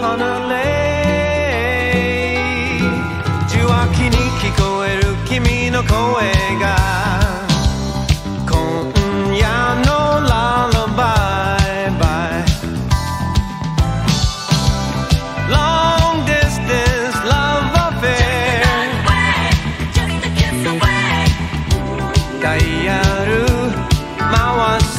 受話器に聞こえる君の声が今夜のララバイバイ Long distance love affair ダイヤル回す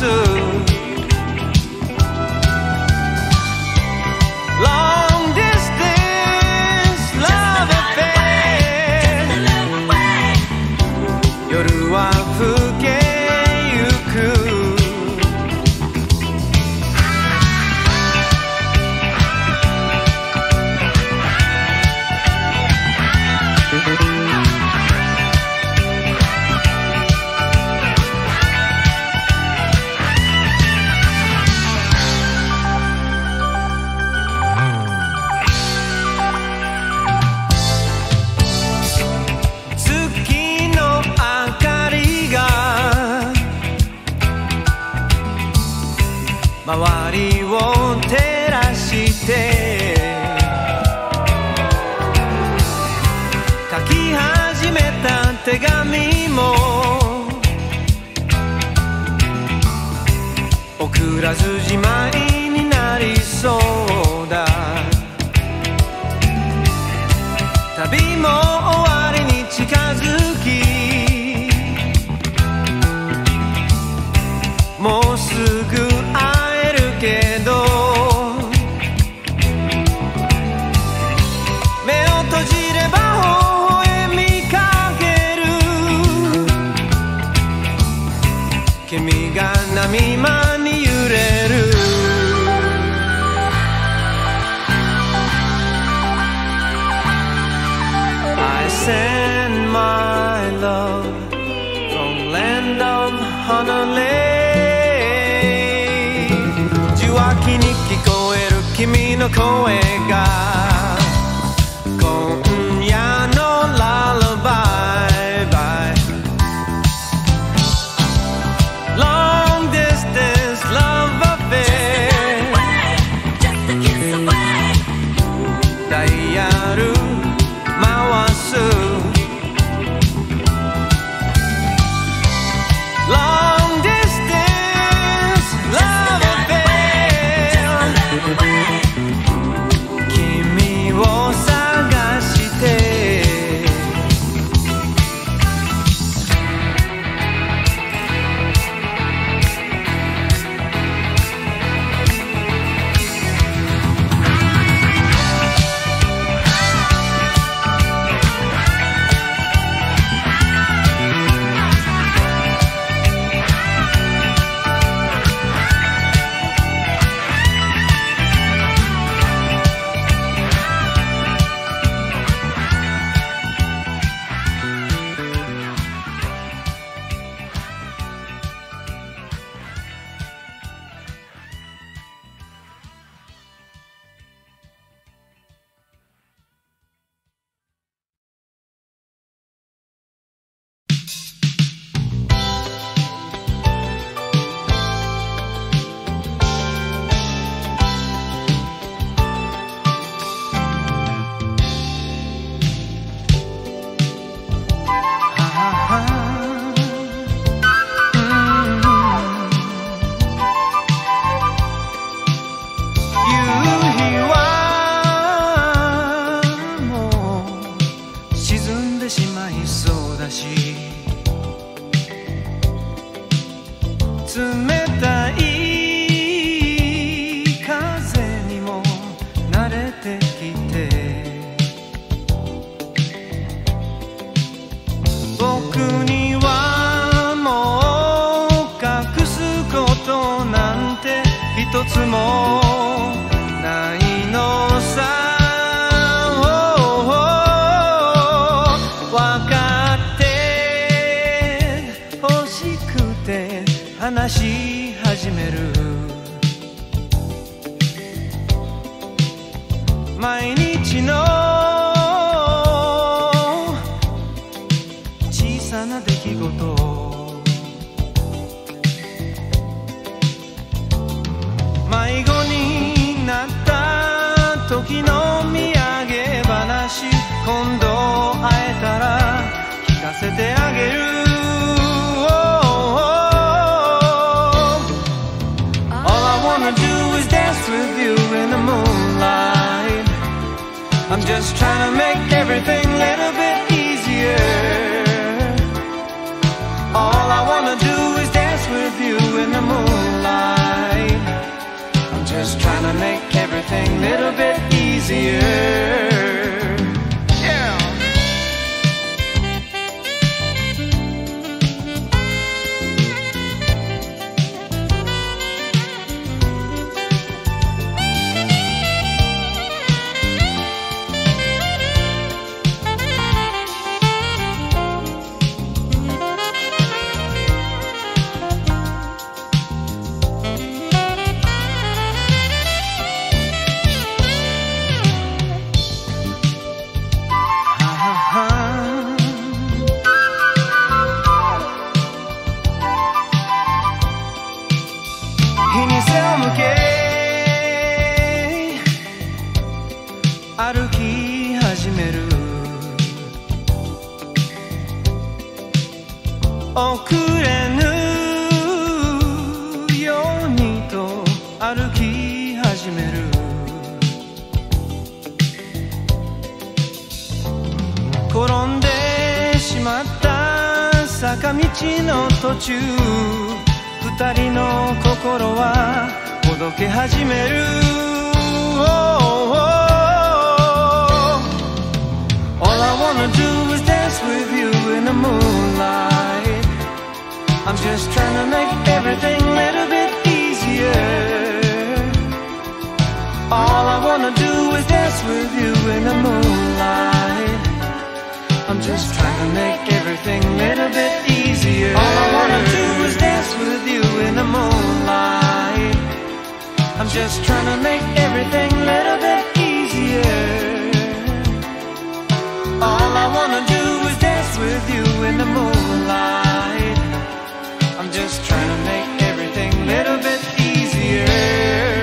周りを照らして書き始めた手紙も送らずじまいになりそうだ旅も終わりに近づきもうすぐけど目を閉じれば微笑みかける君が波間に揺れるI send my love from land of Honolulu秋に聞こえる君の声が今夜のララバイバイ Long distance love affair ダイヤル回す君を探して冷たい風にも慣れてきて僕にはもう隠すことなんて一つもないのさ分かって欲しくて話し始める毎日の小さな出来事迷子になった時時の土産話、今度会えたら聞かせてあげる。All I wanna do is dance with you in the moonlight. I'm just trying to make everything a little bit easier. All I wanna do is dance with you in the moonlight. I'm just trying to make everything a little bit easier. Yeah. 日に背を向け歩き始める。遅れぬようにと歩き始める。転んでしまった坂道の途中、二人の心はほどけ始める。All I wanna do is dance with you in the moonlight. I'm just trying to make everything a little bit easier. All I wanna do is dance with you in the moonlight. I'm just trying to make everything a little bit easier. All I wanna do is dance with you in the moonlight. I'm just trying to make everything a little bit easier. All I wanna do is dance with you in the moonlight. I'm just trying to make everything a little bit easier.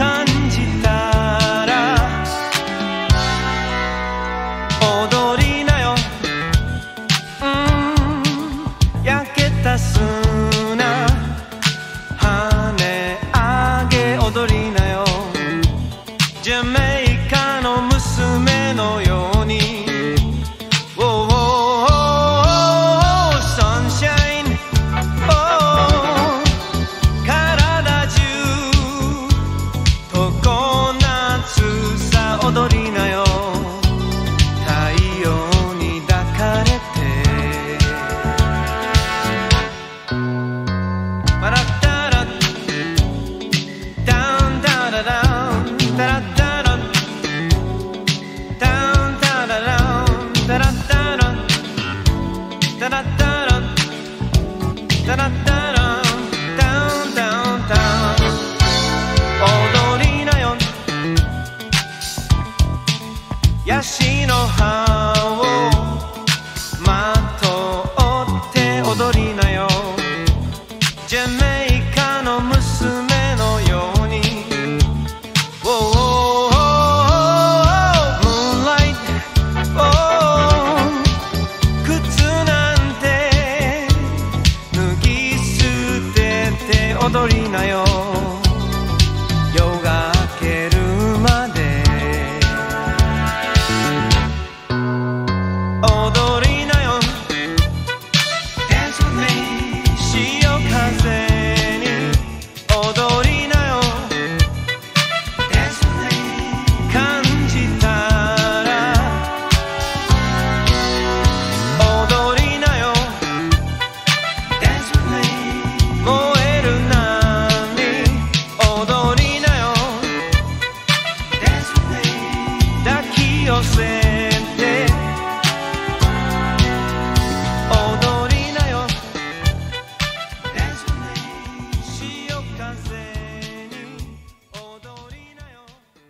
Dance with me ヤシの葉をまとって踊りなよ。ジャメイカの娘のように Moonlight、靴なんて脱ぎ捨てて踊りなよ。夜が明けるまで踊りなよ。 Dance with me、 潮風に踊りなよ。 Dance with me、 感じたら踊りなよ。 Dance with me、 燃える波踊りなよ。 Dance with me、 抱き寄せて踊りなよ。 Dance with me、 潮風に踊りなよ。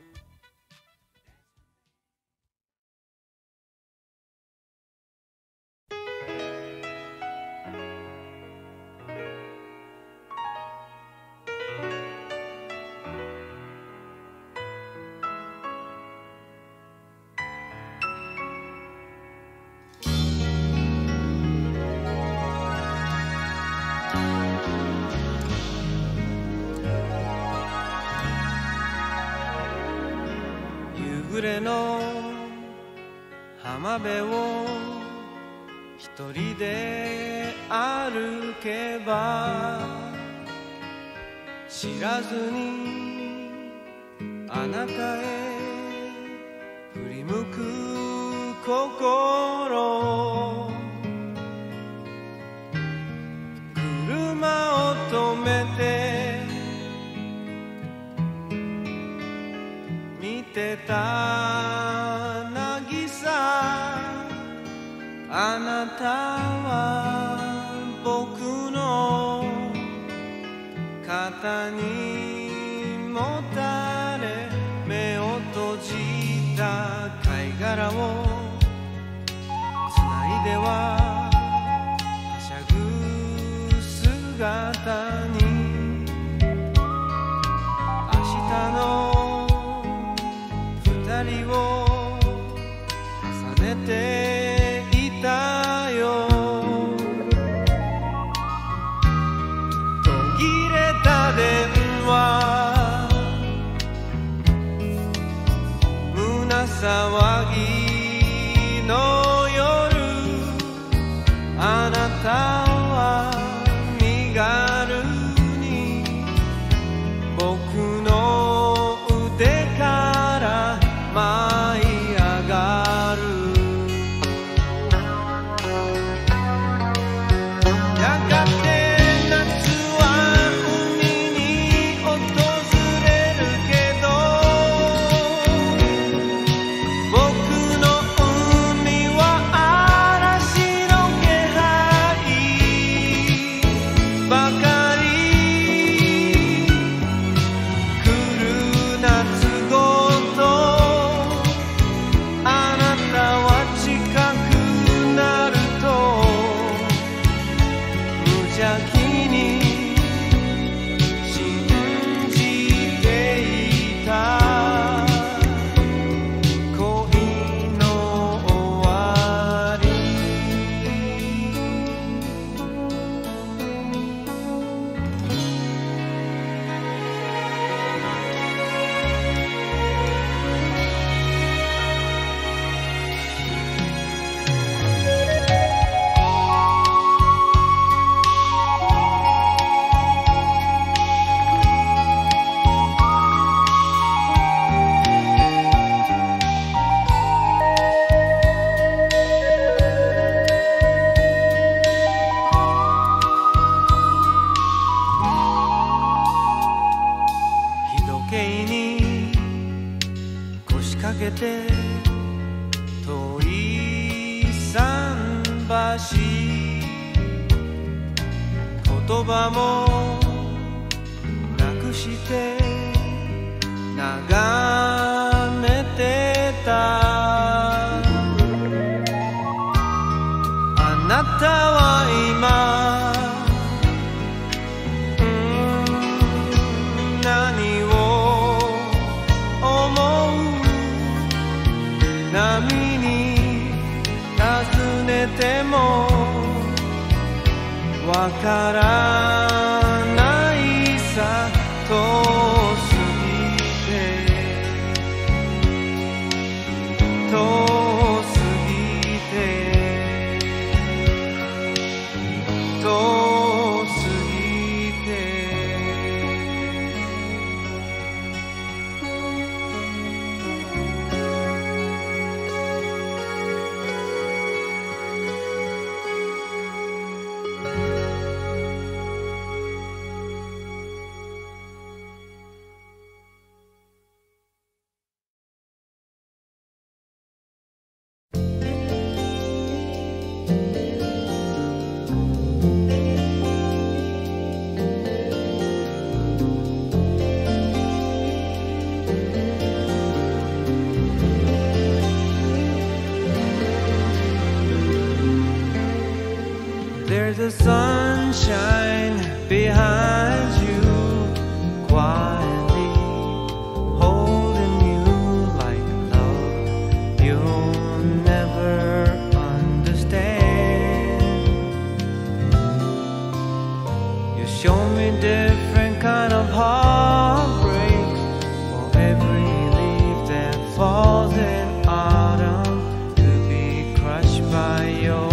夕暮れの浜辺を一人で歩けば、知らずにあなたへ振り向く心、車を止めて見てた渚、あなたは僕の肩にもたれ、目を閉じた貝殻をつないでははしゃぐ姿に、明日の二人を重ねていたよ。途切れた電話、胸騒ぎの夜、あなたは身軽に僕の腕から舞い上がる。やがて夏は海に訪れるけど、僕の海は嵐の気配ばかり。来る夏ごとあなたは近くなると無邪気に信じていた。恋の終わり、日時計に腰掛けて遠い桟橋、言葉もなくして眺めてた。 波に尋ねてもわからないさ遠すぎて遠すぎて遠すぎてThere's a sunshine behind you, quietly holding you like love you'll never understand. You show me different kind of heartbreak for every leaf that falls in autumn to be crushed by your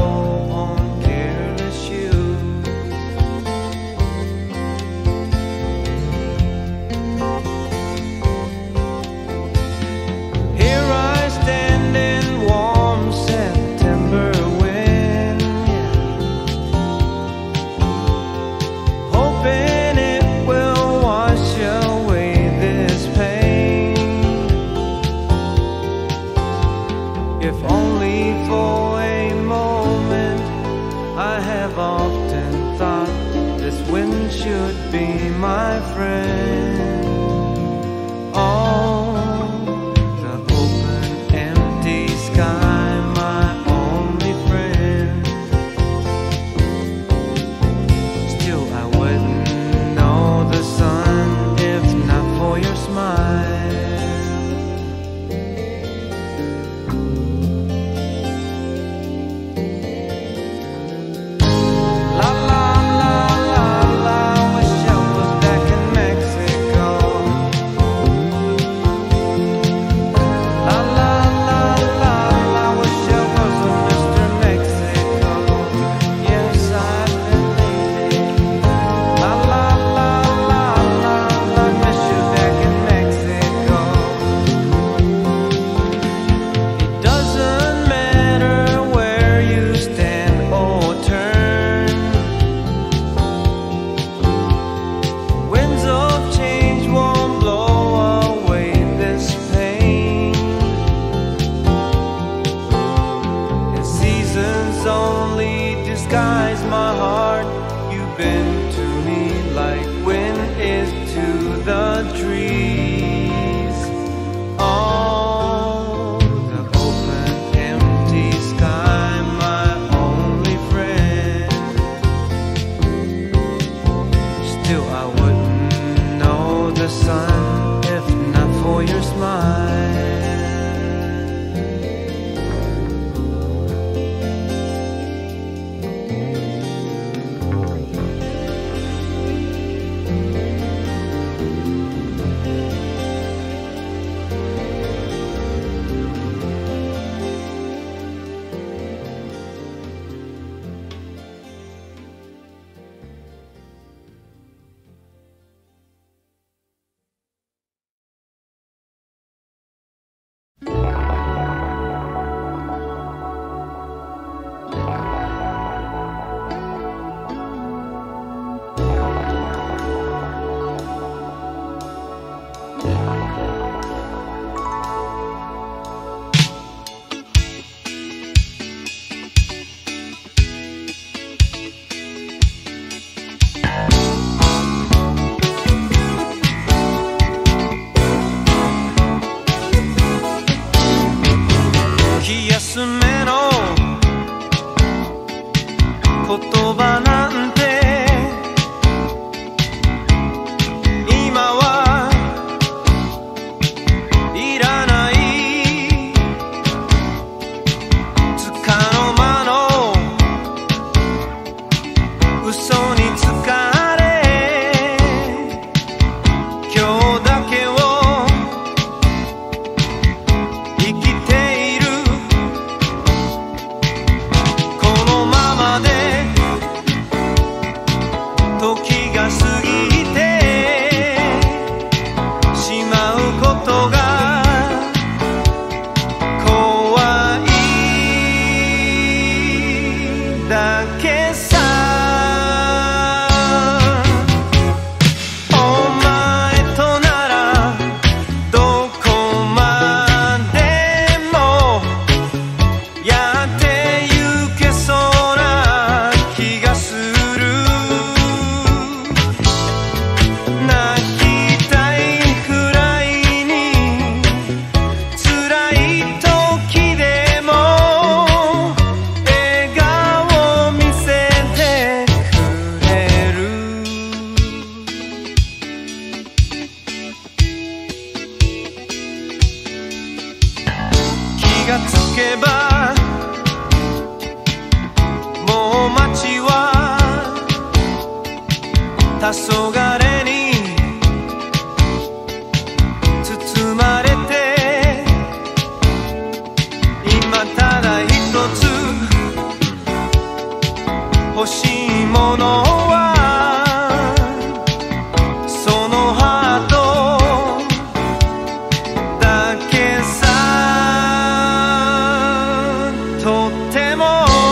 should be my friend. Oh, the open, empty sky, my only friend. Still, I wouldn't know the sun if not for your smile. Disguise my heart. You've been to me like wind is to the trees. Oh, the open, empty sky, my only friend. Still, I wouldn't know the sun if not for your smile. けばもう街は黄昏に包まれて、今ただ一つ欲しいものはそのハートだけさ。とっても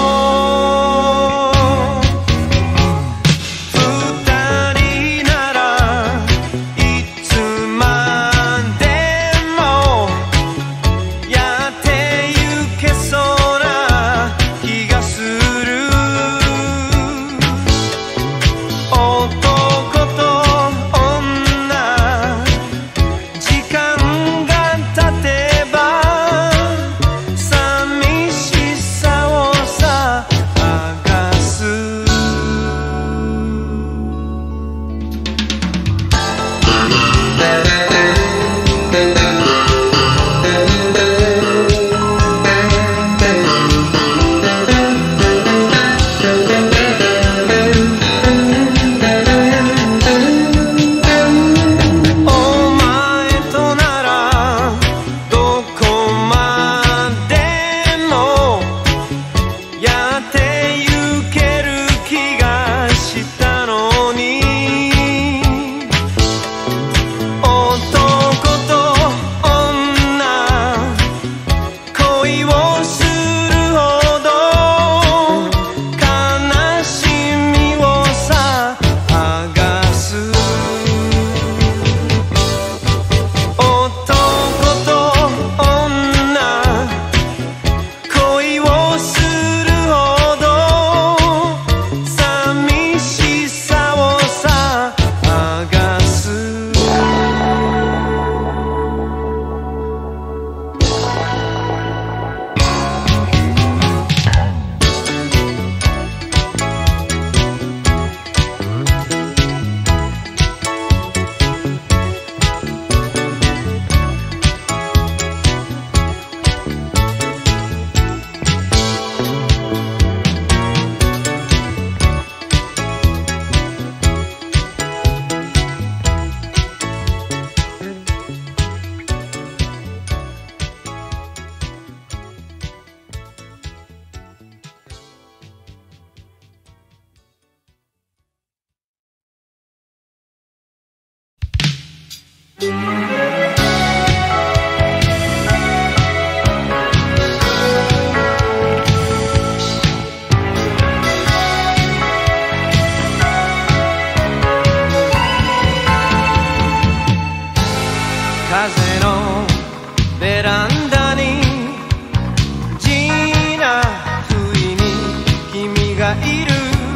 風のベランダにジーナ不意に君がいる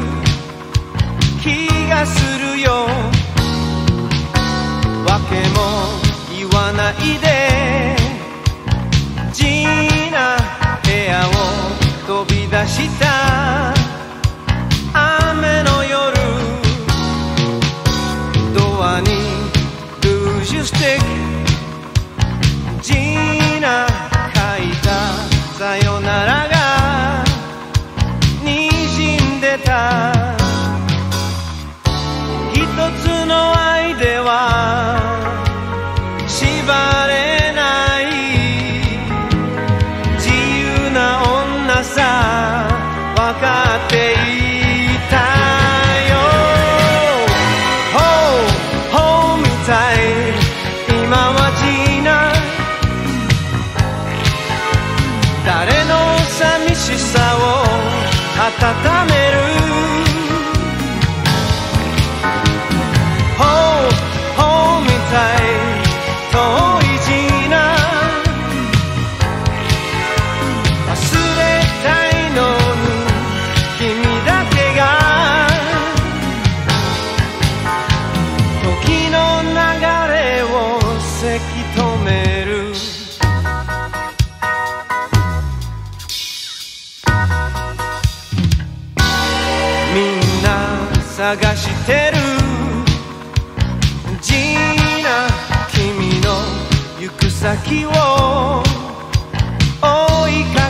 気がするよ。わけも言わないでジーナ部屋を飛び出した雨の夜、ドアにルージュスティックジーナ書いたさよならが滲んでた。一つの愛では縛れない自由な女さ分かっていたよ。ほうみたい今はジーナ誰の寂しさを温める。ほうみたい遠いジーナ忘れたいのに君だけが時の流れをせき止める。探してるジーナ君の行く先を追いか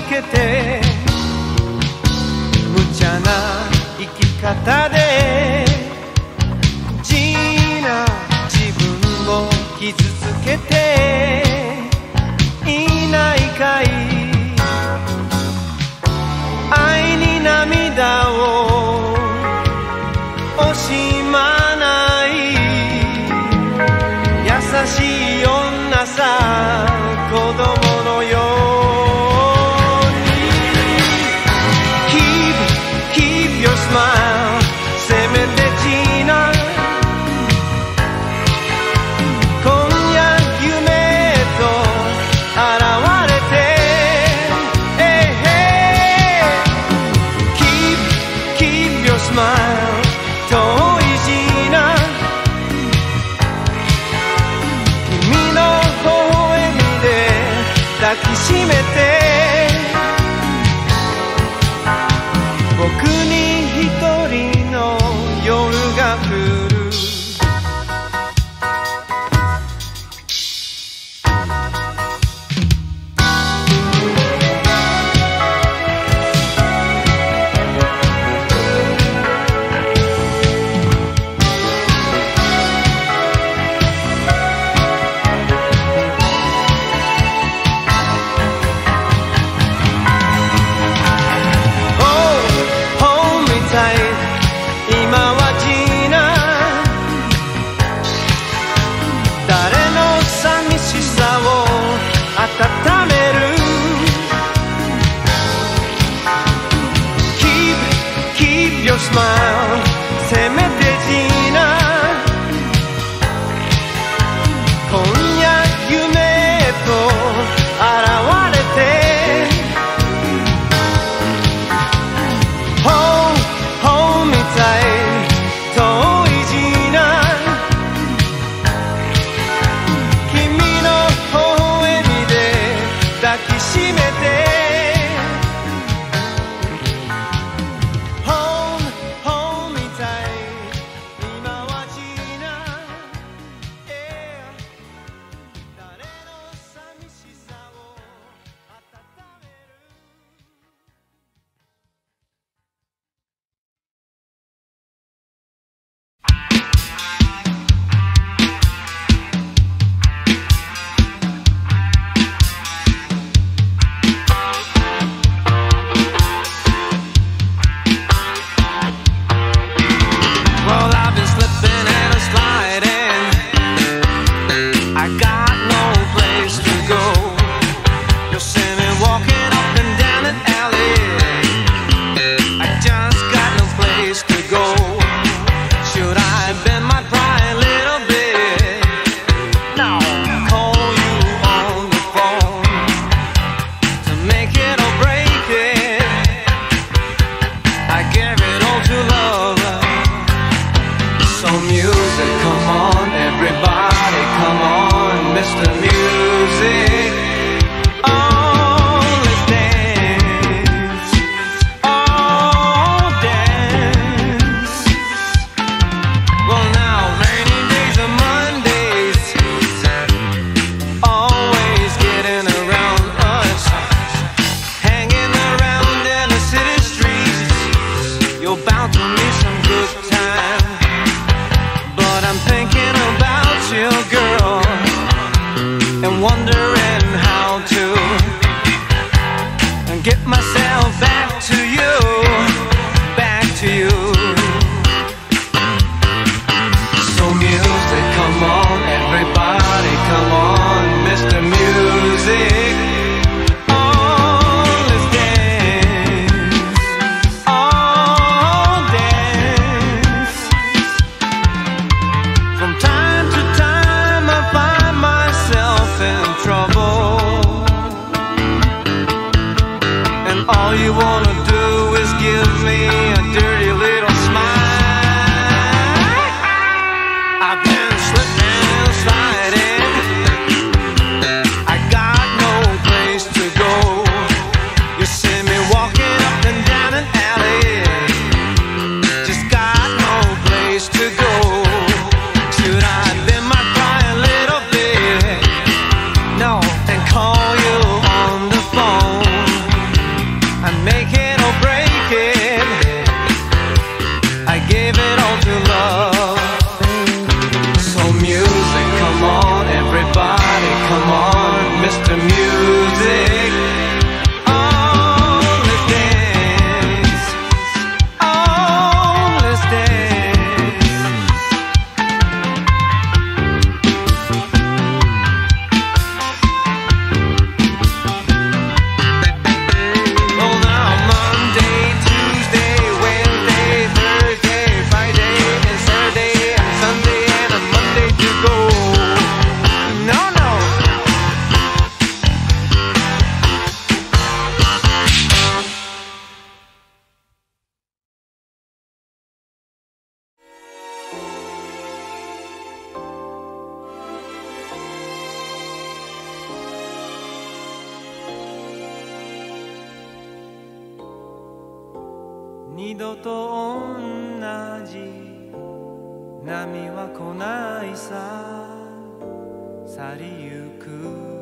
二度と同じ波は来ないさ、去りゆく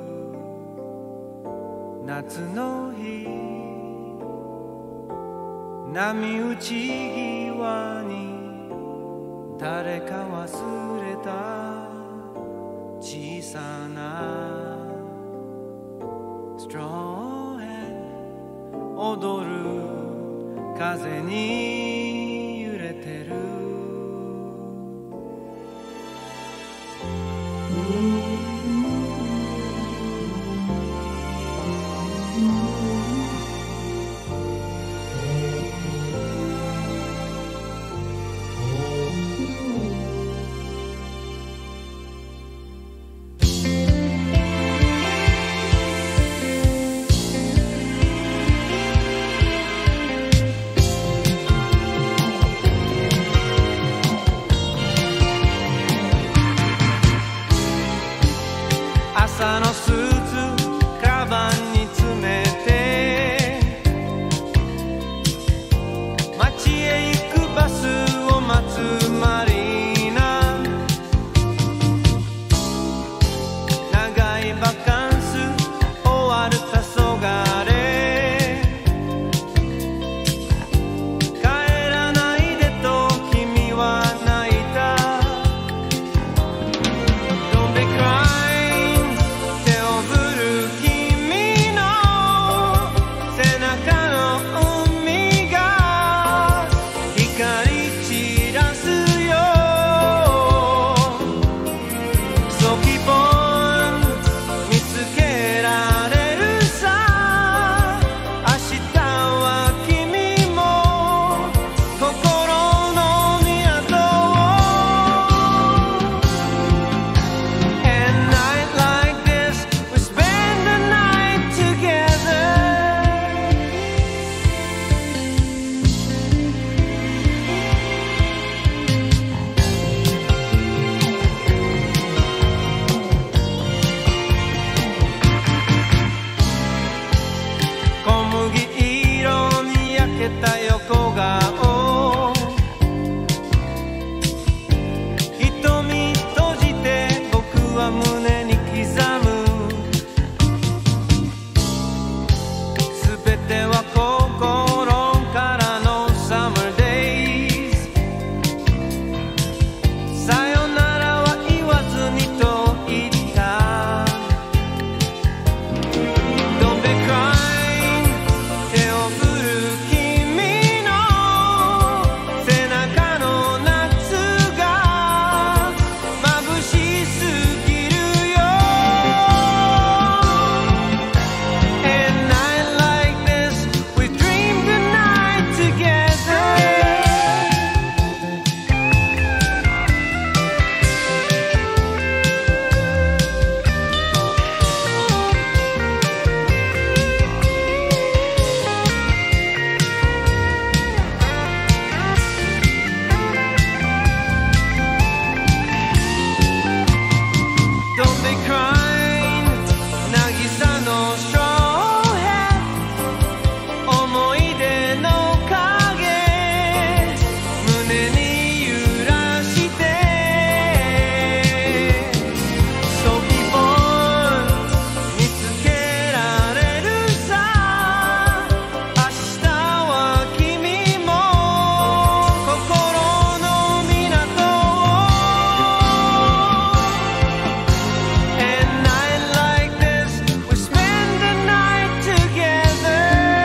夏の日、波打ち際に誰か忘れた小さなストローヘン、踊る風に揺れてる。 げた横顔、瞳閉じて僕は胸に刻む。全ては心からの Summer Days。 さよならは言わずにと言った。 Don't be crying 手を振る君の背中の夏が眩しすぎるよ。 And night like this we dream the night together. Don't be crying 渚の straw hat 思い出の影胸に揺らして So people 見つけられるさ。明日は君も心の港を。 And night like this we spend the night together.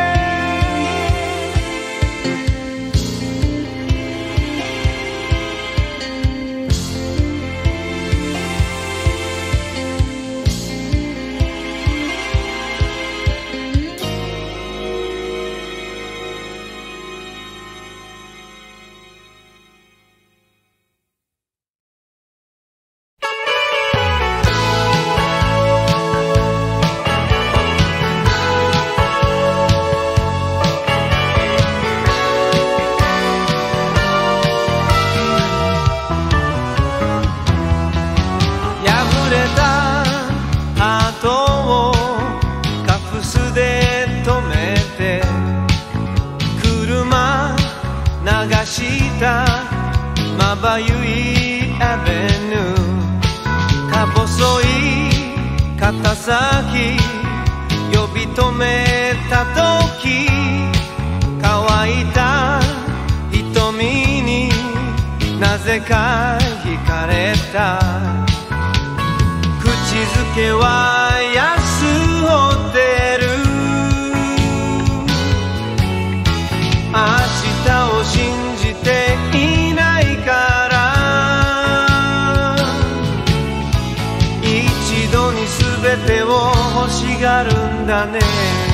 破れたハートをカフスで止めて車流したまばゆいアベニュー。か細い肩先呼び止めた時乾いた瞳になぜか惹かれた。口づけは安ホテル。明日を信じていないから一度に全てを欲しがるんだね。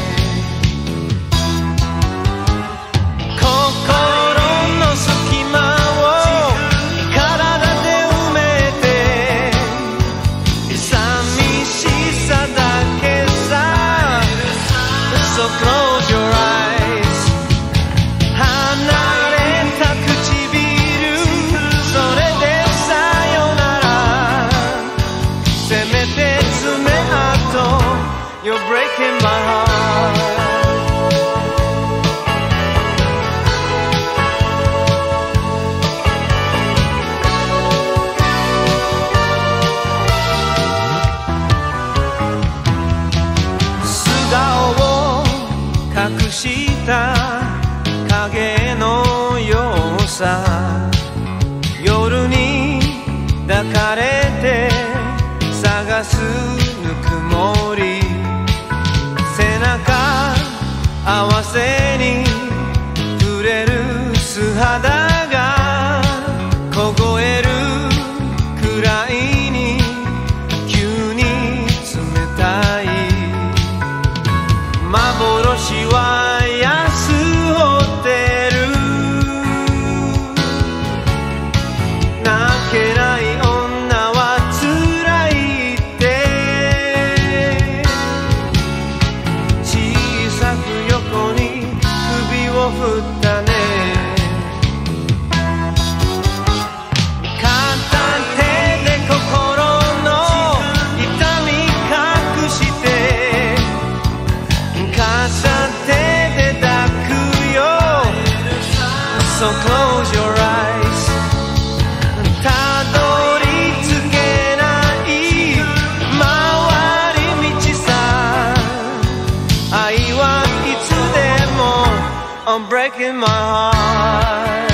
心の隙間を体で埋めて寂しさだけさ。 So close your eyes 離れた唇それでさよなら。せめて爪痕 You're breaking my heart。隠した影のようさ。夜に抱かれて探すぬくもり。背中合わせに触れる素肌が凍えるくらいに急に冷たい。幻は安ホテル。泣けない女は辛いって小さく横に So close your eyes. たどり着けない回り道さ。愛はいつでも I'm breaking my heart.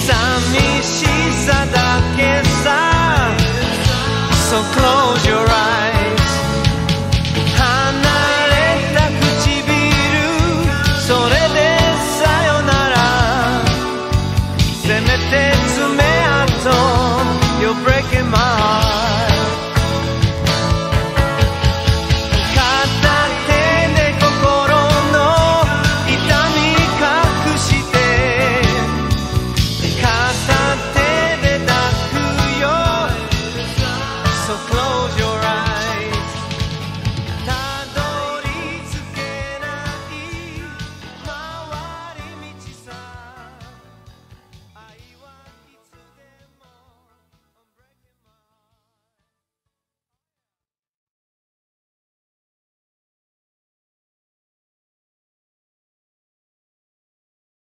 寂しさだけさ So close your eyes.